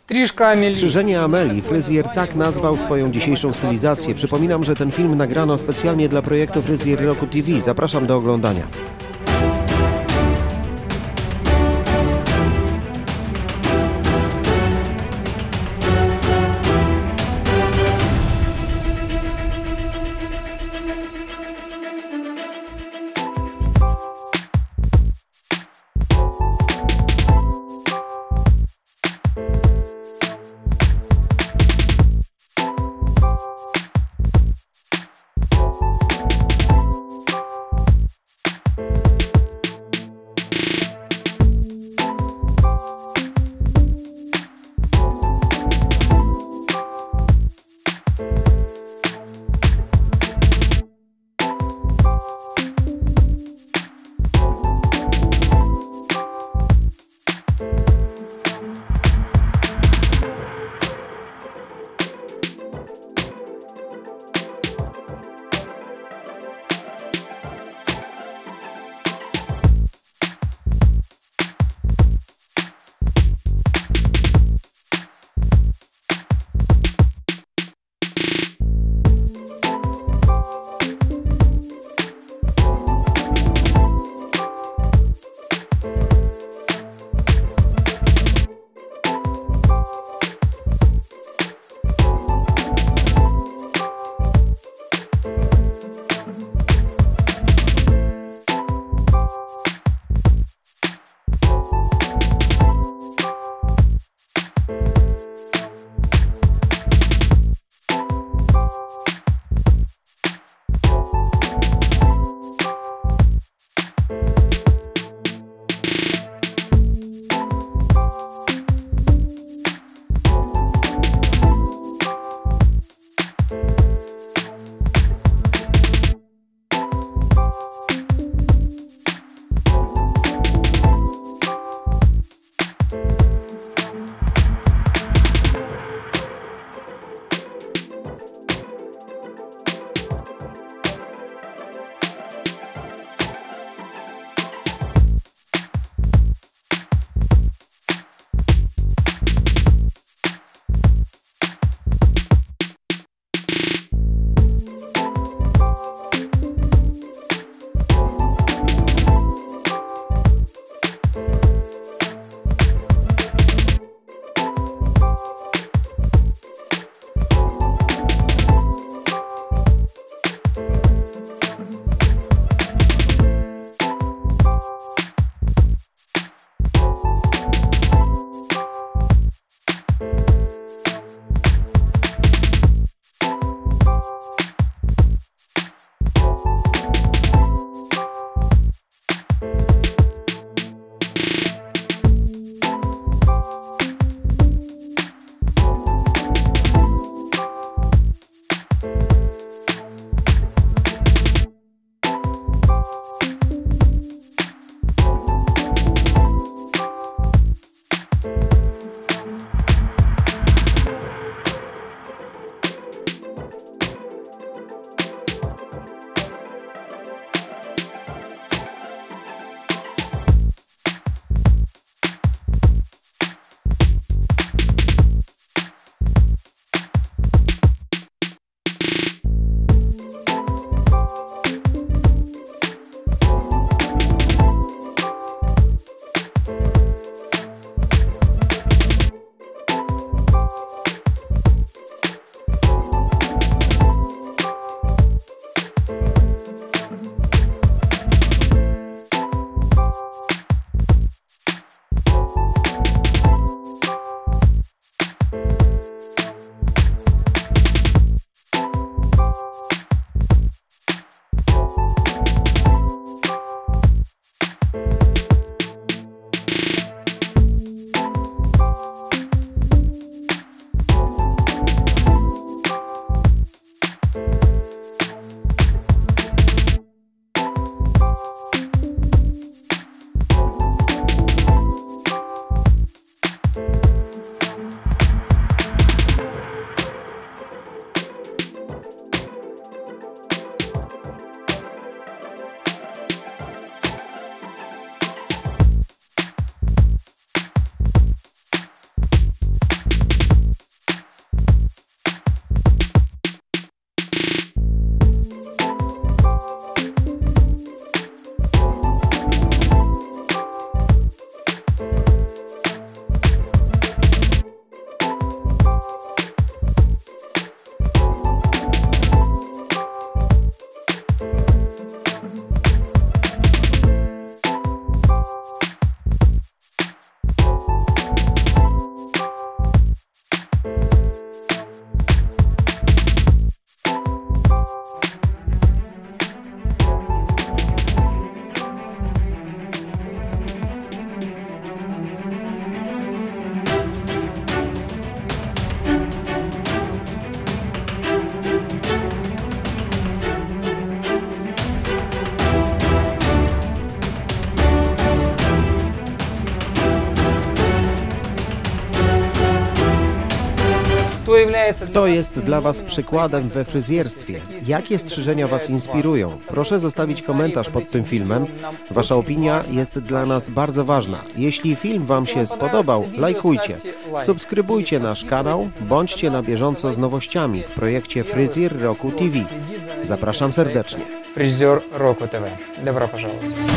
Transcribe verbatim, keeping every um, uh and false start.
Стрижка Амели. Strzyżenie Amelii. Fryzjer tak nazwał swoją dzisiejszą stylizację. Przypominam, że ten film nagrano specjalnie dla projektu Fryzjer Roku T V. Zapraszam do oglądania. you Kto jest dla Was przykładem we fryzjerstwie? Jakie strzyżenia Was inspirują? Proszę zostawić komentarz pod tym filmem. Wasza opinia jest dla nas bardzo ważna. Jeśli film Wam się spodobał, lajkujcie, subskrybujcie nasz kanał, bądźcie na bieżąco z nowościami w projekcie Fryzjer Roku T V. Zapraszam serdecznie. Fryzjer Roku T V. Добро пожаловать.